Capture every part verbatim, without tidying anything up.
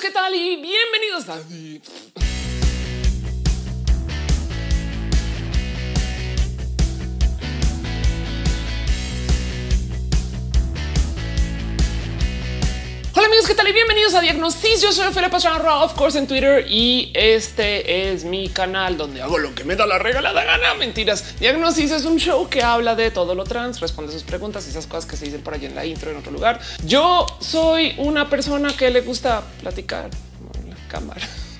¿qué tal? Y bienvenidos a... Hola amigos, ¿qué tal? Y bienvenidos a Diagnosis. Yo soy Ophelia Pastrana, of course, en Twitter, y este es mi canal donde hago lo que me da la regalada gana. Mentiras. Diagnosis es un show que habla de todo lo trans, responde sus preguntas y esas cosas que se dicen por allá en la intro en otro lugar. Yo soy una persona que le gusta platicar en la cámara.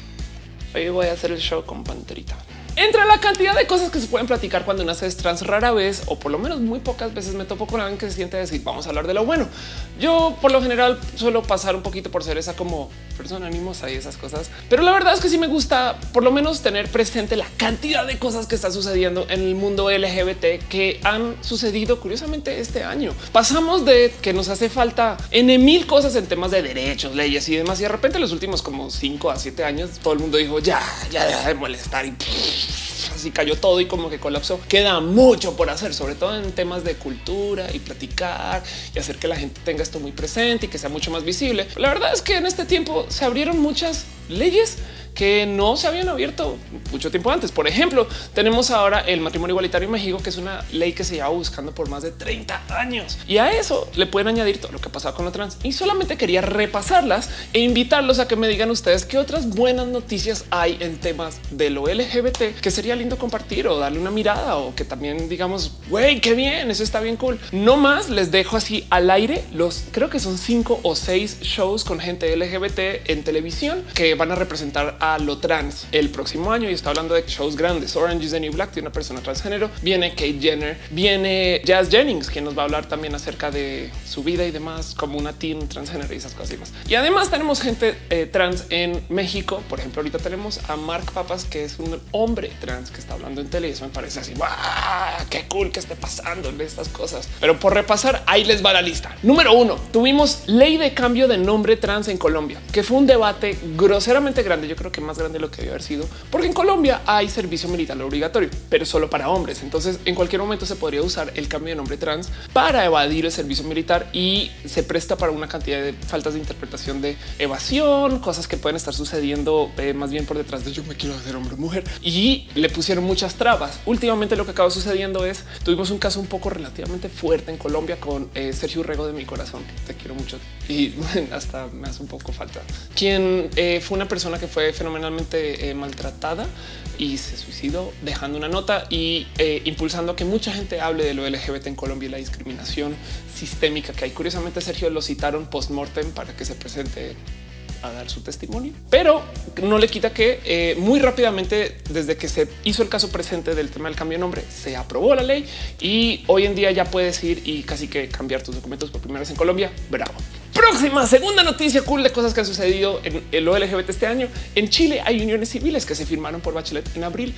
Hoy voy a hacer el show con Panterita. Entre la cantidad de cosas que se pueden platicar cuando una se es trans, rara vez o por lo menos muy pocas veces me topo con alguien que se siente a decir vamos a hablar de lo bueno. Yo por lo general suelo pasar un poquito por ser esa como persona animosa y esas cosas, pero la verdad es que sí me gusta por lo menos tener presente la cantidad de cosas que está sucediendo en el mundo L G B T que han sucedido curiosamente este año. Pasamos de que nos hace falta N mil cosas en temas de derechos, leyes y demás, y de repente los últimos como cinco a siete años todo el mundo dijo ya, ya deja de molestar y así cayó todo y como que colapsó. Queda mucho por hacer, sobre todo en temas de cultura y platicar y hacer que la gente tenga esto muy presente y que sea mucho más visible. La verdad es que en este tiempo se abrieron muchas leyes que no se habían abierto mucho tiempo antes. Por ejemplo, tenemos ahora el matrimonio igualitario en México, que es una ley que se lleva buscando por más de treinta años. Y a eso le pueden añadir todo lo que ha pasado con lo trans. Y solamente quería repasarlas e invitarlos a que me digan ustedes qué otras buenas noticias hay en temas de lo L G B T que sería lindo compartir o darle una mirada, o que también digamos, güey, qué bien, eso está bien cool. No más les dejo así al aire los, creo que son cinco o seis shows con gente L G B T en televisión que van a representar a lo trans el próximo año, y está hablando de shows grandes. Orange is the New Black tiene una persona transgénero, viene Kate Jenner, viene Jazz Jennings, quien nos va a hablar también acerca de su vida y demás, como una teen transgénero y esas cosas y más. Y además tenemos gente eh, trans en México. Por ejemplo, ahorita tenemos a Mark Papas, que es un hombre trans que está hablando en tele, y eso me parece así, ¡wow! Qué cool que esté pasando de estas cosas. Pero por repasar, ahí les va la lista. Número uno, tuvimos ley de cambio de nombre trans en Colombia, que fue un debate groseramente grande. Yo creo que más grande de lo que debe haber sido, porque en Colombia hay servicio militar obligatorio, pero solo para hombres. Entonces, en cualquier momento se podría usar el cambio de nombre trans para evadir el servicio militar, y se presta para una cantidad de faltas de interpretación, de evasión, cosas que pueden estar sucediendo eh, más bien por detrás de yo me quiero hacer hombre o mujer, y le pusieron muchas trabas. Últimamente lo que acaba sucediendo es tuvimos un caso un poco relativamente fuerte en Colombia con eh, Sergio Urrego de mi corazón, que te quiero mucho y hasta me hace un poco falta, quien eh, fue una persona que fue fenomenalmente eh, maltratada y se suicidó, dejando una nota y eh, impulsando a que mucha gente hable de lo L G B T en Colombia y la discriminación sistémica que hay. Curiosamente, Sergio lo citaron post-mortem para que se presente a dar su testimonio, pero no le quita que eh, muy rápidamente, desde que se hizo el caso presente del tema del cambio de nombre, se aprobó la ley y hoy en día ya puedes ir y casi que cambiar tus documentos por primera vez en Colombia. Bravo. Próxima, segunda noticia cool de cosas que han sucedido en el L G B T este año. En Chile hay uniones civiles que se firmaron por Bachelet en abril,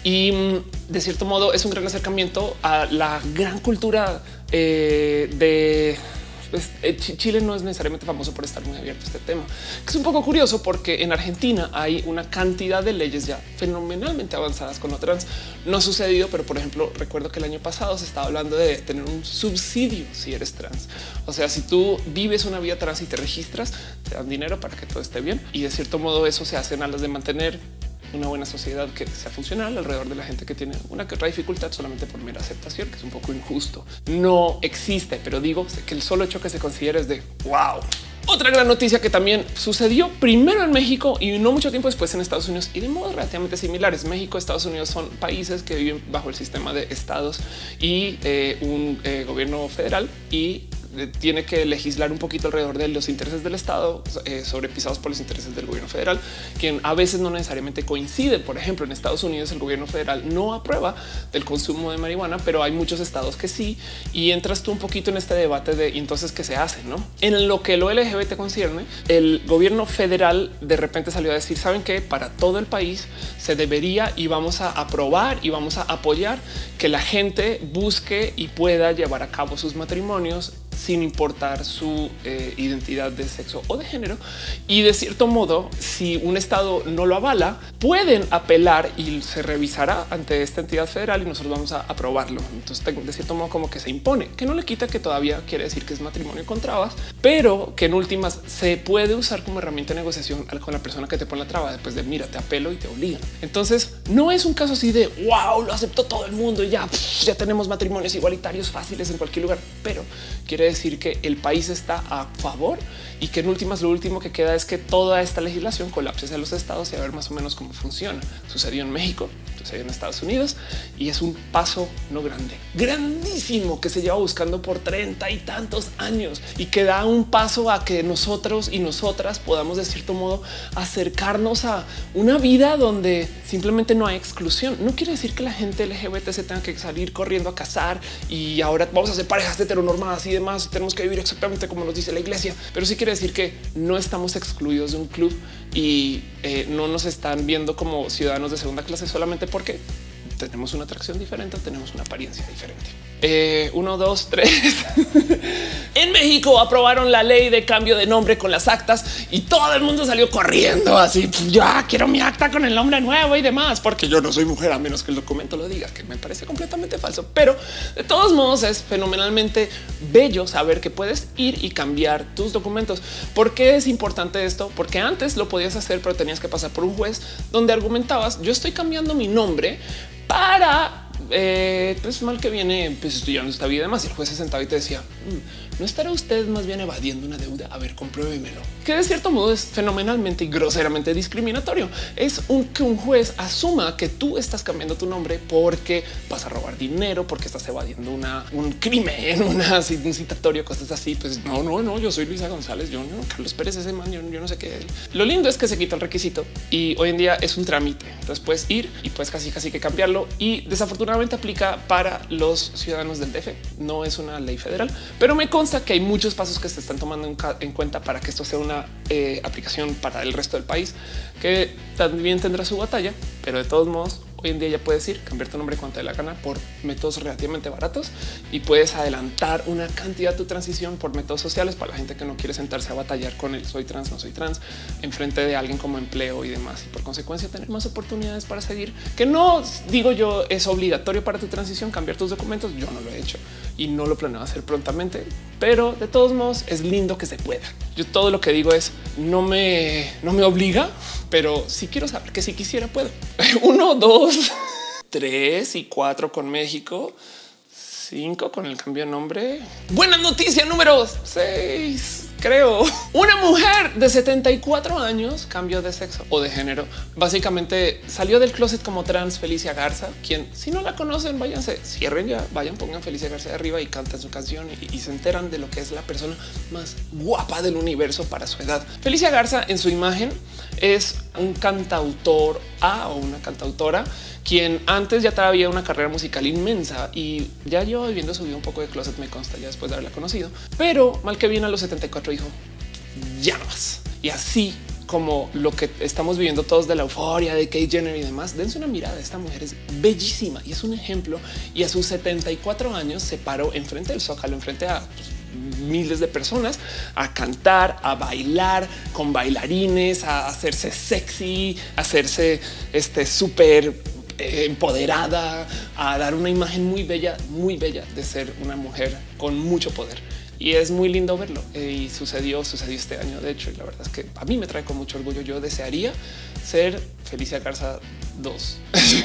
y de cierto modo es un gran acercamiento a la gran cultura eh, de... Pues, Chile no es necesariamente famoso por estar muy abierto a este tema, que es un poco curioso porque en Argentina hay una cantidad de leyes ya fenomenalmente avanzadas con lo trans. No ha sucedido, pero por ejemplo, recuerdo que el año pasado se estaba hablando de tener un subsidio si eres trans. O sea, si tú vives una vida trans y te registras, te dan dinero para que todo esté bien, y de cierto modo eso se hace en alas de mantener una buena sociedad que sea funcional alrededor de la gente que tiene una que otra dificultad solamente por mera aceptación, que es un poco injusto. No existe, pero digo que el solo hecho que se considere es de wow. Otra gran noticia que también sucedió primero en México y no mucho tiempo después en Estados Unidos, y de modos relativamente similares. México y Estados Unidos son países que viven bajo el sistema de estados y eh, un eh, gobierno federal, y tiene que legislar un poquito alrededor de los intereses del Estado eh, sobrepisados por los intereses del gobierno federal, quien a veces no necesariamente coincide. Por ejemplo, en Estados Unidos el gobierno federal no aprueba del consumo de marihuana, pero hay muchos estados que sí, y entras tú un poquito en este debate de y entonces qué se hace, ¿no? En lo que lo L G B T concierne, el gobierno federal de repente salió a decir, ¿saben qué? Para todo el país se debería y vamos a aprobar y vamos a apoyar que la gente busque y pueda llevar a cabo sus matrimonios sin importar su eh, identidad de sexo o de género. Y de cierto modo, si un estado no lo avala, pueden apelar y se revisará ante esta entidad federal y nosotros vamos a aprobarlo. Entonces, de cierto modo, como que se impone, que no le quita que todavía quiere decir que es matrimonio con trabas, pero que en últimas se puede usar como herramienta de negociación con la persona que te pone la traba después de mira, te apelo y te obligan. Entonces, no es un caso así de wow, lo aceptó todo el mundo y ya, pff, ya tenemos matrimonios igualitarios fáciles en cualquier lugar, pero quiere decir que el país está a favor y que en últimas lo último que queda es que toda esta legislación colapse hacia los estados y a ver más o menos cómo funciona. Sucedió en México, sucedió en Estados Unidos y es un paso no grande, grandísimo que se lleva buscando por treinta y tantos años y que da un paso a que nosotros y nosotras podamos de cierto modo acercarnos a una vida donde simplemente no hay exclusión. No quiere decir que la gente L G B T se tenga que salir corriendo a casar y ahora vamos a hacer parejas heteronormadas y demás. Tenemos que vivir exactamente como nos dice la iglesia, pero sí quiere decir que no estamos excluidos de un club y eh, no nos están viendo como ciudadanos de segunda clase solamente porque tenemos una atracción diferente, tenemos una apariencia diferente. Eh, uno, dos, tres. En México aprobaron la ley de cambio de nombre con las actas y todo el mundo salió corriendo así. Ya quiero mi acta con el nombre nuevo y demás, porque yo no soy mujer a menos que el documento lo diga, que me parece completamente falso. Pero de todos modos es fenomenalmente bello saber que puedes ir y cambiar tus documentos. ¿Por qué es importante esto? Porque antes lo podías hacer, pero tenías que pasar por un juez donde argumentabas yo estoy cambiando mi nombre para eh, pues mal que viene, pues estudiando esta vida y demás. Y el juez se sentaba y te decía, mmm, ¿no estará usted más bien evadiendo una deuda? A ver, compruébemelo. Que de cierto modo es fenomenalmente y groseramente discriminatorio. Es un, que un juez asuma que tú estás cambiando tu nombre porque vas a robar dinero, porque estás evadiendo una, un crimen, una, un citatorio, cosas así. Pues no, no, no, yo soy Luisa González, yo no, Carlos Pérez, ese man, yo, yo no sé qué. Lo lindo es que se quita el requisito y hoy en día es un trámite. Entonces puedes ir y puedes casi casi que cambiarlo y desafortunadamente aplica para los ciudadanos del D F. No es una ley federal, pero me consta que hay muchos pasos que se están tomando en, en cuenta para que esto sea una eh, aplicación para el resto del país, que también tendrá su batalla, pero de todos modos hoy en día ya puedes ir, cambiar tu nombre cuando te dé la gana por métodos relativamente baratos y puedes adelantar una cantidad de tu transición por métodos sociales para la gente que no quiere sentarse a batallar con el soy trans, no soy trans en frente de alguien como empleo y demás. Y por consecuencia tener más oportunidades para seguir, que no digo yo es obligatorio para tu transición cambiar tus documentos. Yo no lo he hecho y no lo planeo hacer prontamente, pero de todos modos es lindo que se pueda. Yo todo lo que digo es no me, no me obliga, pero si quiero saber que si quisiera puedo. Uno, dos, tres y cuatro con México, cinco con el cambio de nombre. Buena noticia número seis. Creo una mujer de setenta y cuatro años cambió de sexo o de género. Básicamente salió del closet como trans. Felicia Garza, quien si no la conocen, váyanse, cierren ya, vayan, pongan Felicia Garza de arriba y cantan su canción y, y se enteran de lo que es la persona más guapa del universo para su edad. Felicia Garza en su imagen es un cantautor a o una cantautora quien antes ya traía una carrera musical inmensa y ya lleva viviendo su vida un poco de closet, me consta ya después de haberla conocido, pero mal que bien a los setenta y cuatro dijo ya no más. Y así como lo que estamos viviendo todos de la euforia de Kate Jenner y demás, dense una mirada. Esta mujer es bellísima y es un ejemplo. Y a sus setenta y cuatro años se paró enfrente del Zócalo, enfrente a pues, miles de personas a cantar, a bailar con bailarines, a hacerse sexy, a hacerse este súper empoderada, a dar una imagen muy bella, muy bella de ser una mujer con mucho poder. Y es muy lindo verlo. Y sucedió, sucedió este año, de hecho, y la verdad es que a mí me trae con mucho orgullo. Yo desearía ser Felicia Garza dos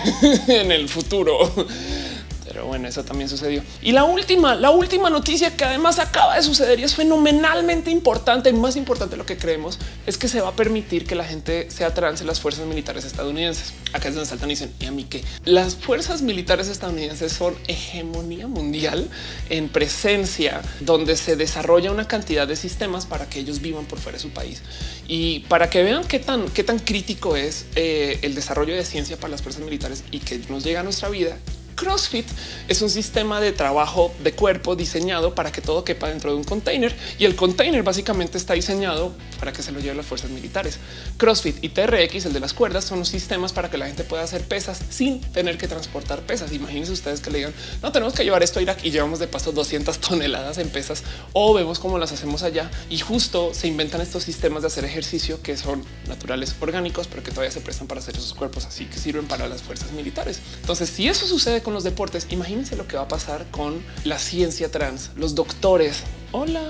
en el futuro. Pero bueno, eso también sucedió. Y la última, la última noticia que además acaba de suceder y es fenomenalmente importante, más importante de lo que creemos, es que se va a permitir que la gente sea trans en las fuerzas militares estadounidenses. Acá es donde saltan y dicen, ¿y a mí qué? Las fuerzas militares estadounidenses son hegemonía mundial en presencia, donde se desarrolla una cantidad de sistemas para que ellos vivan por fuera de su país. Y para que vean qué tan, qué tan crítico es eh, el desarrollo de ciencia para las fuerzas militares y que nos llega a nuestra vida, CrossFit es un sistema de trabajo de cuerpo diseñado para que todo quepa dentro de un container, y el container básicamente está diseñado para que se lo lleven las fuerzas militares. CrossFit y T R X, el de las cuerdas, son los sistemas para que la gente pueda hacer pesas sin tener que transportar pesas. Imagínense ustedes que le digan, no tenemos que llevar esto a Irak y llevamos de paso doscientas toneladas en pesas, o vemos cómo las hacemos allá, y justo se inventan estos sistemas de hacer ejercicio que son naturales, orgánicos, pero que todavía se prestan para hacer esos cuerpos así, que sirven para las fuerzas militares. Entonces, si eso sucede con los deportes, imagínense lo que va a pasar con la ciencia trans, los doctores. Hola.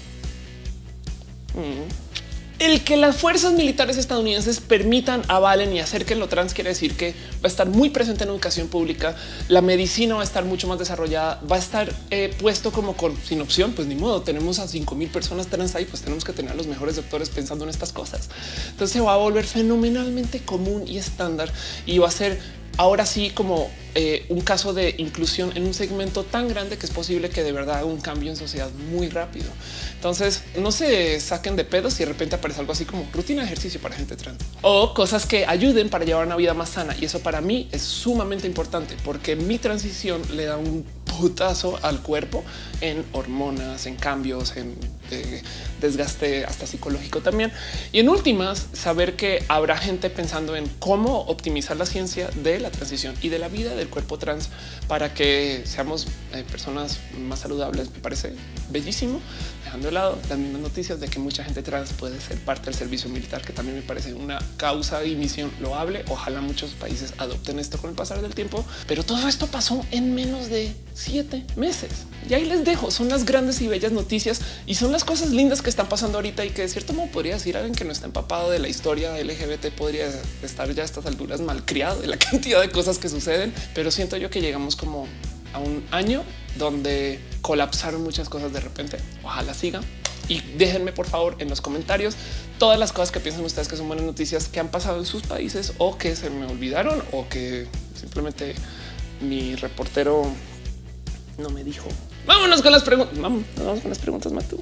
Mm. El que las fuerzas militares estadounidenses permitan, avalen y acerquen lo trans quiere decir que va a estar muy presente en educación pública. La medicina va a estar mucho más desarrollada, va a estar eh, puesto como con sin opción. Pues ni modo, tenemos a cinco mil personas trans ahí, pues tenemos que tener a los mejores doctores pensando en estas cosas. Entonces se va a volver fenomenalmente común y estándar, y va a ser ahora sí como eh, un caso de inclusión en un segmento tan grande que es posible que de verdad haga un cambio en sociedad muy rápido. Entonces no se saquen de pedos si de repente aparece algo así como rutina de ejercicio para gente trans o cosas que ayuden para llevar una vida más sana. Y eso para mí es sumamente importante porque mi transición le da un putazo al cuerpo en hormonas, en cambios, en eh, desgaste hasta psicológico también. Y en últimas, saber que habrá gente pensando en cómo optimizar la ciencia de la transición y de la vida del cuerpo trans para que seamos eh, personas más saludables. Me parece bellísimo. Dejando de lado las mismas noticias de que mucha gente trans puede ser parte del servicio militar, que también me parece una causa y misión loable. Ojalá muchos países adopten esto con el pasar del tiempo, pero todo esto pasó en menos de siete meses. Y ahí les dejo, son las grandes y bellas noticias y son las cosas lindas que están pasando ahorita y que de cierto modo podría decir alguien que no está empapado de la historia L G B T podría estar ya a estas alturas malcriado de la cantidad de cosas que suceden, pero siento yo que llegamos como a un año donde colapsaron muchas cosas de repente. Ojalá siga. Y déjenme por favor en los comentarios todas las cosas que piensan ustedes que son buenas noticias que han pasado en sus países o que se me olvidaron o que simplemente mi reportero no me dijo. Vámonos con las preguntas. Vamos, vamos con las preguntas, Matú.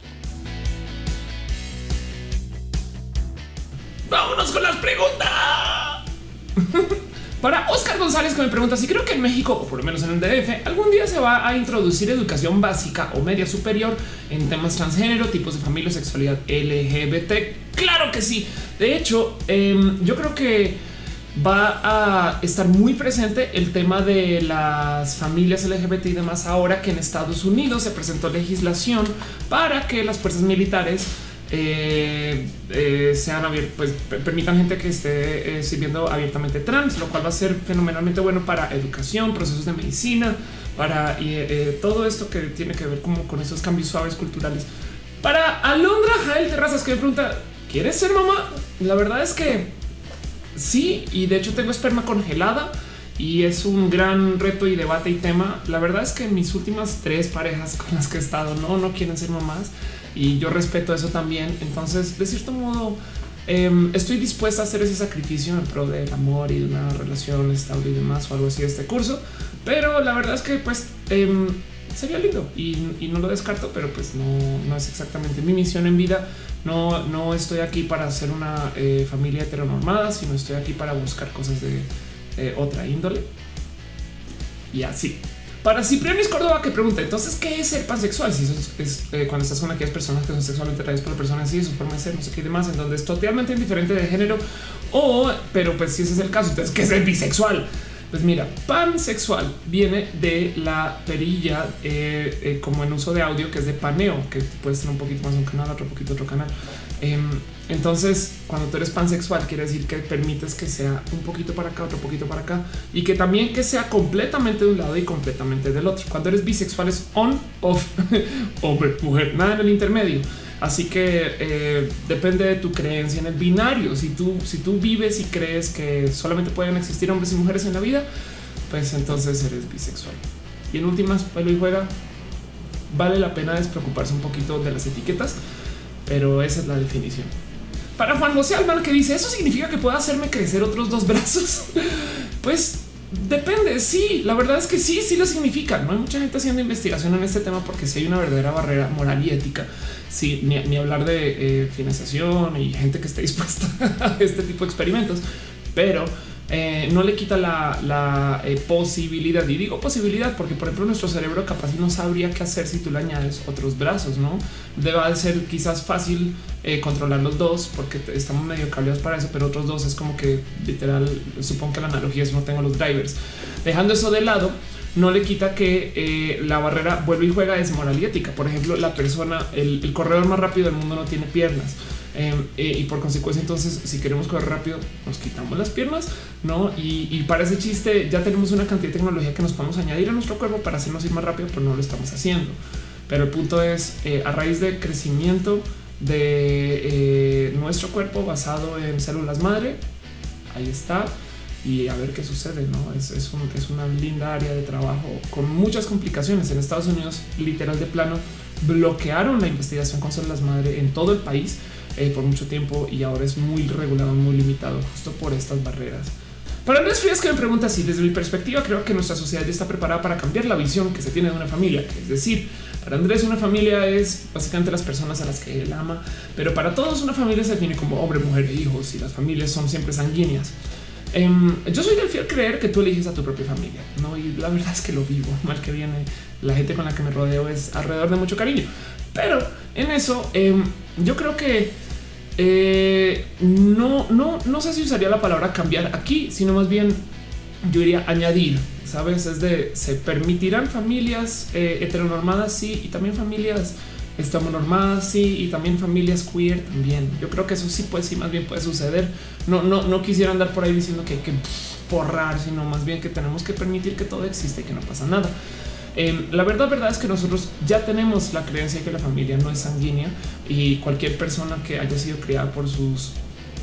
Vámonos con las preguntas. Para Oscar González, que me pregunta si creo que en México, o por lo menos en el D F, algún día se va a introducir educación básica o media superior en temas transgénero, tipos de familia, sexualidad L G B T. Claro que sí. De hecho, eh, yo creo que va a estar muy presente el tema de las familias L G B T y demás ahora que en Estados Unidos se presentó legislación para que las fuerzas militares Eh, eh, sean abiertos, pues permitan gente que esté eh, sirviendo abiertamente trans, lo cual va a ser fenomenalmente bueno para educación, procesos de medicina, para eh, eh, todo esto que tiene que ver como con esos cambios suaves culturales. Para Alondra Jael Terrazas, que me pregunta, ¿quieres ser mamá? La verdad es que sí, y de hecho tengo esperma congelada y es un gran reto y debate y tema. La verdad es que mis últimas tres parejas con las que he estado no, no quieren ser mamás. Y yo respeto eso también. Entonces, de cierto modo, eh, estoy dispuesta a hacer ese sacrificio en pro del amor y de una relación estable y demás o algo así de este curso. Pero la verdad es que pues eh, sería lindo y, y no lo descarto, pero pues no, no es exactamente mi misión en vida. No, no estoy aquí para hacer una eh, familia heteronormada, sino estoy aquí para buscar cosas de eh, otra índole. Y así. Para Ciprianis Córdoba, que pregunta entonces qué es ser pansexual. Si eso es, es eh, cuando estás con aquellas personas que son sexualmente atraídas por la persona así, su forma de ser, no sé qué y demás, en donde es totalmente indiferente de género, o pero pues si ese es el caso, entonces qué es ser bisexual. Pues mira, pansexual viene de la perilla eh, eh, como en uso de audio, que es de paneo, que puedes tener un poquito más un canal, otro poquito otro canal. Eh, entonces, cuando tú eres pansexual, quiere decir que permites que sea un poquito para acá, otro poquito para acá, y que también que sea completamente de un lado y completamente del otro. Cuando eres bisexual es on, off, hombre, mujer, nada en el intermedio. Así que eh, depende de tu creencia en el binario. Si tú, si tú vives y crees que solamente pueden existir hombres y mujeres en la vida, pues entonces eres bisexual. Y en últimas, vuelo y juega. Vale la pena despreocuparse un poquito de las etiquetas, pero esa es la definición. Para Juan José Alman, que dice, ¿eso significa que pueda hacerme crecer otros dos brazos? Pues depende. Sí, la verdad es que sí, sí lo significa. No hay mucha gente haciendo investigación en este tema porque sí hay una verdadera barrera moral y ética. Sí, ni, ni hablar de eh, financiación y gente que esté dispuesta a este tipo de experimentos. Pero Eh, no le quita la, la eh, posibilidad, y digo posibilidad porque por ejemplo nuestro cerebro capaz no sabría qué hacer si tú le añades otros brazos, no debe de ser quizás fácil eh, controlar los dos porque estamos medio cableados para eso, pero otros dos es como que literal, supongo que la analogía es no tengo los drivers. Dejando eso de lado, no le quita que eh, la barrera vuelve y juega es moral y ética. Por ejemplo, la persona, el, el corredor más rápido del mundo no tiene piernas. Eh, eh, y por consecuencia, entonces, si queremos correr rápido, nos quitamos las piernas, no? Y, y para ese chiste, ya tenemos una cantidad de tecnología que nos podemos añadir a nuestro cuerpo para hacernos ir más rápido, pero no lo estamos haciendo. Pero el punto es eh, a raíz de crecimiento de eh, nuestro cuerpo basado en células madre. Ahí está. Y a ver qué sucede, no es, es, un, es una linda área de trabajo con muchas complicaciones. En Estados Unidos, literal de plano, bloquearon la investigación con células madre en todo el país. Eh, por mucho tiempo y ahora es muy regulado, muy limitado justo por estas barreras. Para Andrés Frías, que me pregunta si desde mi perspectiva creo que nuestra sociedad ya está preparada para cambiar la visión que se tiene de una familia. Es decir, para Andrés una familia es básicamente las personas a las que él ama, pero para todos una familia se define como hombre, mujer e hijos y las familias son siempre sanguíneas. Eh, yo soy del fiel creer que tú eliges a tu propia familia, ¿no? Y la verdad es que lo vivo, mal que viene. La gente con la que me rodeo es alrededor de mucho cariño, pero en eso eh, yo creo que Eh, no, no, no sé si usaría la palabra cambiar aquí, sino más bien yo diría añadir, sabes, es de se permitirán familias eh, heteronormadas, sí, y también familias heteronormadas, sí, y también familias queer también. Yo creo que eso sí, pues sí, más bien puede suceder. No, no, no quisiera andar por ahí diciendo que hay que borrar, sino más bien que tenemos que permitir que todo existe y que no pasa nada. Eh, la verdad, verdad es que nosotros ya tenemos la creencia de que la familia no es sanguínea y cualquier persona que haya sido criada por sus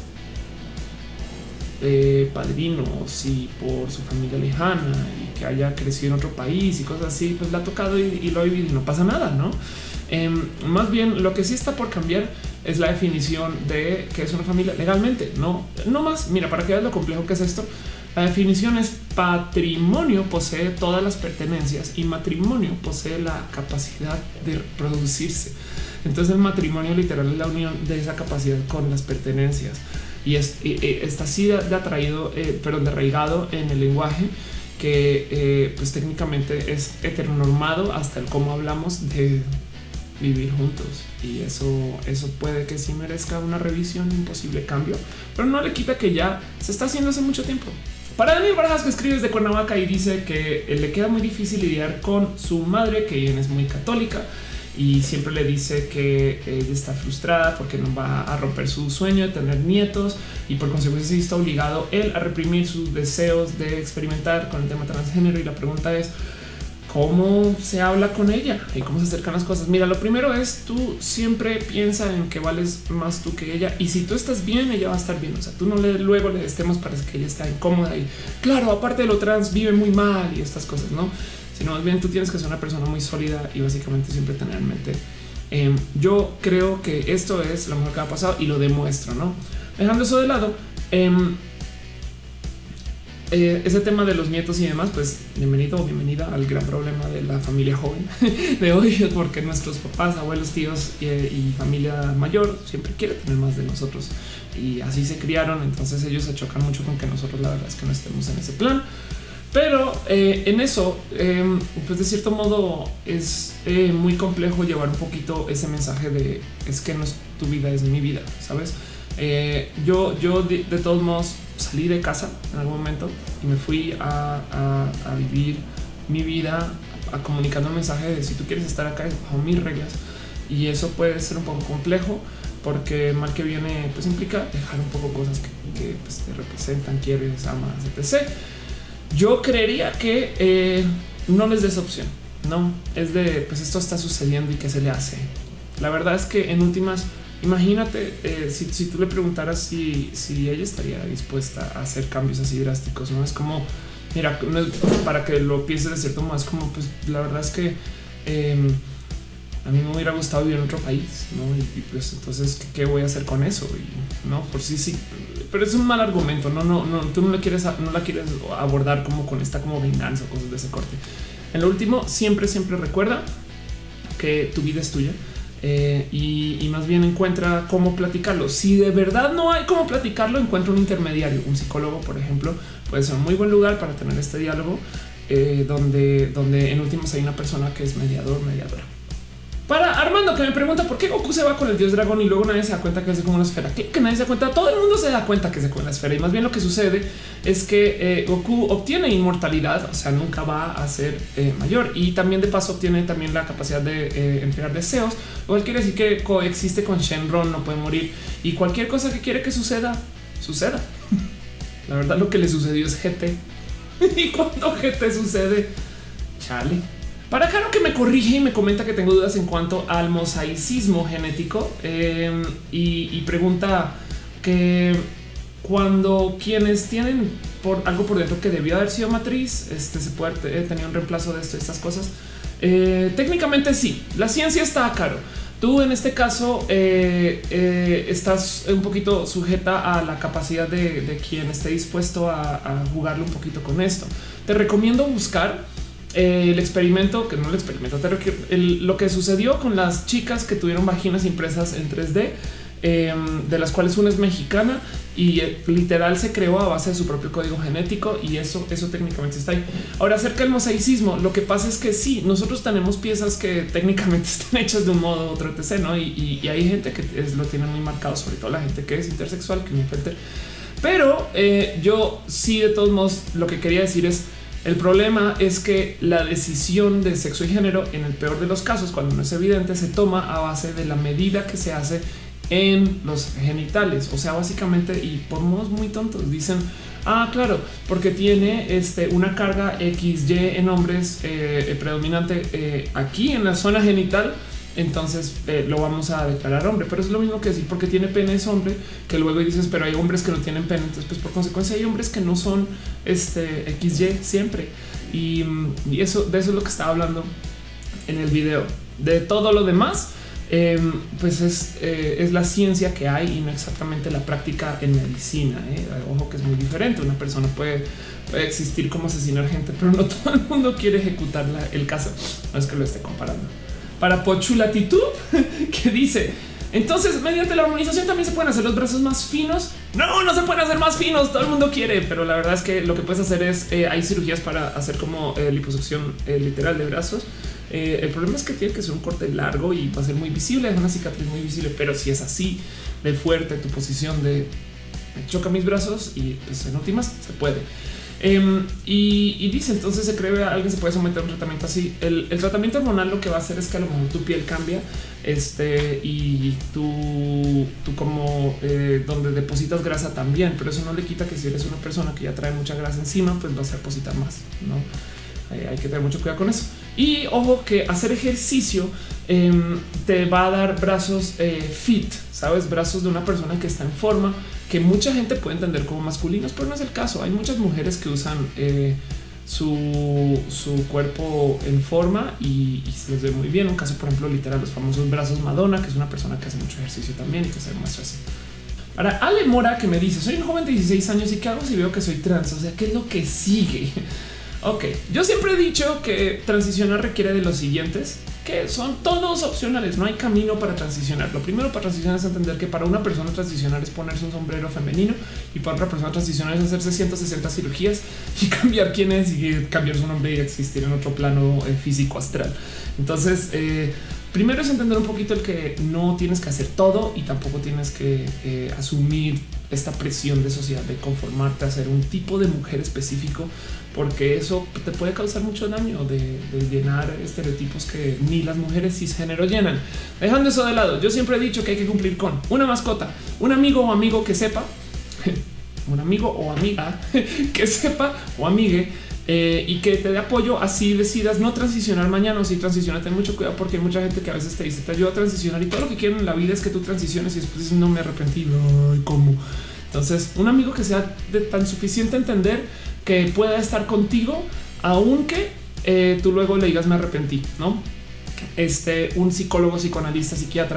eh, padrinos y por su familia lejana y que haya crecido en otro país y cosas así, pues la ha tocado y, y lo ha vivido y no pasa nada, ¿no? Eh, más bien lo que sí está por cambiar es la definición de qué es una familia legalmente, no, no más. Mira, para que veas lo complejo que es esto. La definición es patrimonio posee todas las pertenencias y matrimonio posee la capacidad de reproducirse. Entonces el matrimonio literal es la unión de esa capacidad con las pertenencias y, es, y, y está así de, de atraído, eh, perdón, de arraigado en el lenguaje que eh, pues técnicamente es heteronormado hasta el cómo hablamos de vivir juntos y eso, eso puede que sí merezca una revisión, un posible cambio, pero no le quita que ya se está haciendo hace mucho tiempo. Para Daniel Barajas, que escribe desde Cuernavaca y dice que le queda muy difícil lidiar con su madre, que ella es muy católica y siempre le dice que ella está frustrada porque no va a romper su sueño de tener nietos y por consecuencia está obligado él a reprimir sus deseos de experimentar con el tema transgénero. Y la pregunta es cómo se habla con ella y cómo se acercan las cosas. Mira, lo primero es tú siempre piensa en que vales más tú que ella y si tú estás bien, ella va a estar bien. O sea, tú no le luego le des temas para que ella esté incómoda y claro, aparte de lo trans vive muy mal y estas cosas, no, sino más bien tú tienes que ser una persona muy sólida y básicamente siempre tener en mente. Eh, yo creo que esto es lo mejor que ha pasado y lo demuestro, no dejando eso de lado. Eh, Eh, ese tema de los nietos y demás, pues bienvenido o bienvenida al gran problema de la familia joven de hoy, porque nuestros papás, abuelos, tíos y, y familia mayor siempre quieren tener más de nosotros y así se criaron. Entonces ellos se chocan mucho con que nosotros la verdad es que no estemos en ese plan. Pero eh, en eso, eh, pues de cierto modo es eh, muy complejo llevar un poquito ese mensaje de es que no es tu vida, es mi vida, ¿sabes? Eh, yo, yo de, de todos modos salí de casa en algún momento y me fui a, a, a vivir mi vida a, a comunicando un mensaje de si tú quieres estar acá es bajo mis reglas y eso puede ser un poco complejo porque mal que viene pues implica dejar un poco cosas que, que pues, te representan, quieres, amas, etcétera. Yo creería que eh, no les des opción, no es de pues esto está sucediendo y qué se le hace. La verdad es que en últimas imagínate eh, si, si tú le preguntaras si, si ella estaría dispuesta a hacer cambios así drásticos, no es como mira, no es, para que lo pienses de cierto modo, es como pues la verdad es que eh, a mí me hubiera gustado vivir en otro país, no? Y, y pues entonces ¿qué, qué voy a hacer con eso? Y, no, por sí, sí, pero es un mal argumento. No, no, no, tú no le quieres, no la quieres abordar como con esta como venganza o cosas de ese corte. En lo último, siempre, siempre recuerda que tu vida es tuya. Eh, y, y más bien encuentra cómo platicarlo. Si de verdad no hay cómo platicarlo, encuentra un intermediario. Un psicólogo, por ejemplo, puede ser un muy buen lugar para tener este diálogo, eh, donde, donde en últimos hay una persona que es mediador, mediadora. Para Armando, que me pregunta por qué Goku se va con el dios dragón y luego nadie se da cuenta que es como una esfera. Claro que nadie se da cuenta, todo el mundo se da cuenta que se come la esfera. Y más bien lo que sucede es que eh, Goku obtiene inmortalidad, o sea, nunca va a ser eh, mayor. Y también de paso obtiene también la capacidad de eh, entregar deseos, lo cual quiere decir que coexiste con Shenron, no puede morir. Y cualquier cosa que quiere que suceda, suceda. La verdad lo que le sucedió es G T. Y cuando G T sucede, chale. Para Caro, que me corrige y me comenta que tengo dudas en cuanto al mosaicismo genético, eh, y, y pregunta que cuando quienes tienen por algo por dentro que debió haber sido matriz, este se puede tener un reemplazo de esto, estas cosas. Eh, técnicamente sí, la ciencia está a Caro. Tú en este caso eh, eh, estás un poquito sujeta a la capacidad de, de quien esté dispuesto a, a jugarlo un poquito con esto. Te recomiendo buscar Eh, el experimento, que no el experimento, el, lo que sucedió con las chicas que tuvieron vaginas impresas en tres D, eh, de las cuales una es mexicana y eh, literal se creó a base de su propio código genético, y eso, eso técnicamente está ahí. Ahora, acerca del mosaicismo, lo que pasa es que sí, nosotros tenemos piezas que técnicamente están hechas de un modo u otro, etc, ¿no? Y, y, y hay gente que es, lo tiene muy marcado, sobre todo la gente que es intersexual, que no infante. Pero eh, yo sí, de todos modos, lo que quería decir es: el problema es que la decisión de sexo y género, en el peor de los casos, cuando no es evidente, se toma a base de la medida que se hace en los genitales. O sea, básicamente, y por modos muy tontos, dicen: ah, claro, porque tiene este, una carga X Y en hombres eh, predominante eh, aquí en la zona genital, entonces eh, lo vamos a declarar hombre. Pero es lo mismo que decir porque tiene pene es hombre, que luego dices pero hay hombres que no tienen pene, entonces pues por consecuencia hay hombres que no son este X Y siempre. Y, y eso, de eso es lo que estaba hablando en el video. De todo lo demás, eh, pues es, eh, es la ciencia que hay y no exactamente la práctica en medicina. Eh. Ojo que es muy diferente. Una persona puede, puede existir como asesinar gente, pero no todo el mundo quiere ejecutar la, el caso. No es que lo esté comparando. Para Pochulatitud, que dice: entonces, mediante la hormonización también se pueden hacer los brazos más finos. No, no se pueden hacer más finos. Todo el mundo quiere, pero la verdad es que lo que puedes hacer es eh, hay cirugías para hacer como eh, liposucción eh, literal de brazos. Eh, el problema es que tiene que ser un corte largo y va a ser muy visible, es una cicatriz muy visible. Pero si es así de fuerte tu posición de me choca mis brazos, y pues en últimas se puede. Um, y, y dice: entonces se cree que alguien se puede someter a un tratamiento así. El, el tratamiento hormonal lo que va a hacer es que a lo mejor tu piel cambia, este, y tú, tú como eh, donde depositas grasa también, pero eso no le quita que si eres una persona que ya trae mucha grasa encima, pues vas a depositar más, ¿no? Eh, hay que tener mucho cuidado con eso. Y ojo que hacer ejercicio eh, te va a dar brazos eh, fit, sabes, brazos de una persona que está en forma, que mucha gente puede entender como masculinos, pero no es el caso. Hay muchas mujeres que usan eh, su, su cuerpo en forma y, y se les ve muy bien. Un caso, por ejemplo, literal, los famosos brazos Madonna, que es una persona que hace mucho ejercicio también y que se muestra así. Para Ale Mora, que me dice: soy un joven de dieciséis años y qué hago si veo que soy trans. O sea, ¿qué es lo que sigue? Ok, yo siempre he dicho que transicionar requiere de los siguientes, que son todos opcionales. No hay camino para transicionar. Lo primero para transicionar es entender que para una persona transicionar es ponerse un sombrero femenino, y para otra persona transicionar es hacerse ciento sesenta cirugías y cambiar quién es y cambiar su nombre y existir en otro plano eh, físico astral. Entonces, eh, primero es entender un poquito el que no tienes que hacer todo y tampoco tienes que eh, asumir esta presión de sociedad de conformarte a ser un tipo de mujer específico, porque eso te puede causar mucho daño de, de llenar estereotipos que ni las mujeres cisgénero llenan. Dejando eso de lado, yo siempre he dicho que hay que cumplir con una mascota, un amigo o amigo que sepa, un amigo o amiga que sepa o amigue eh, y que te dé apoyo. Así decidas no transicionar mañana, o si transicionas, ten mucho cuidado, porque hay mucha gente que a veces te dice te ayuda a transicionar y todo lo que quieren en la vida es que tú transiciones y después dices no me arrepentí. Ay, ¿cómo? Entonces, un amigo que sea de tan suficiente entender que pueda estar contigo, aunque eh, tú luego le digas me arrepentí, ¿no? Este, un psicólogo, psicoanalista, psiquiatra,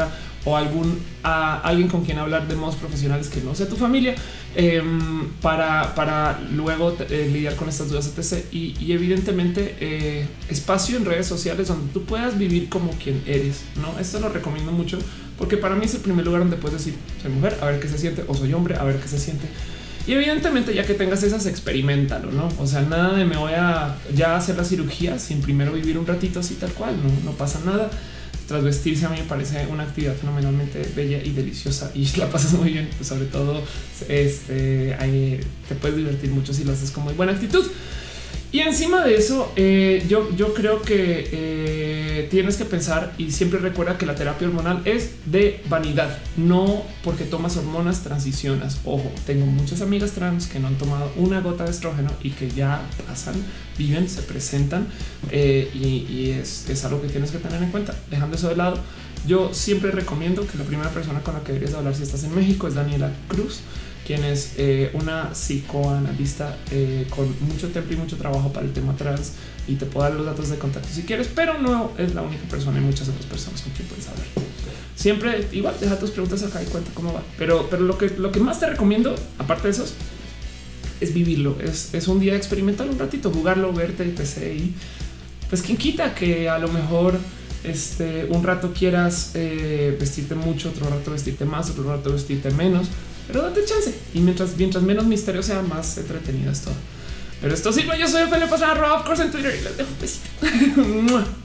o algún a alguien con quien hablar de modos profesionales que no sea tu familia, eh, para, para luego eh, lidiar con estas dudas, etcétera. Y, y evidentemente eh, espacio en redes sociales donde tú puedas vivir como quien eres. No, esto lo recomiendo mucho porque para mí es el primer lugar donde puedes decir soy mujer, a ver qué se siente, o soy hombre, a ver qué se siente. Y evidentemente, ya que tengas esas, experimentalo, no? O sea, nada de me voy a ya hacer la cirugía sin primero vivir un ratito así, tal cual. No, no pasa nada. Transvestirse a mí me parece una actividad fenomenalmente bella y deliciosa y la pasas muy bien. Pues sobre todo, este ahí te puedes divertir mucho si lo haces con muy buena actitud. Y encima de eso, eh, yo, yo creo que eh, tienes que pensar y siempre recuerda que la terapia hormonal es de vanidad, no porque tomas hormonas transicionas. Ojo, tengo muchas amigas trans que no han tomado una gota de estrógeno y que ya pasan, viven, se presentan eh, y, y es, es algo que tienes que tener en cuenta. Dejando eso de lado, yo siempre recomiendo que la primera persona con la que deberías hablar si estás en México es Daniela Cruz, quien es eh, una psicoanalista eh, con mucho tiempo y mucho trabajo para el tema trans, y te puedo dar los datos de contacto si quieres, pero no es la única persona. Hay muchas otras personas con quien puedes hablar. Siempre igual deja tus preguntas acá y cuenta cómo va. Pero, pero lo que lo que más te recomiendo, aparte de esos, es vivirlo. Es, es un día experimentar un ratito, jugarlo, verte, etcétera. Y pues quién quita que a lo mejor este un rato quieras eh, vestirte mucho, otro rato vestirte más, otro rato vestirte menos. Pero date chance y mientras, mientras menos misterio sea, más entretenido es todo. Pero esto sí, yo soy Felipe Pastrana, of course, en Twitter y les dejo un besito.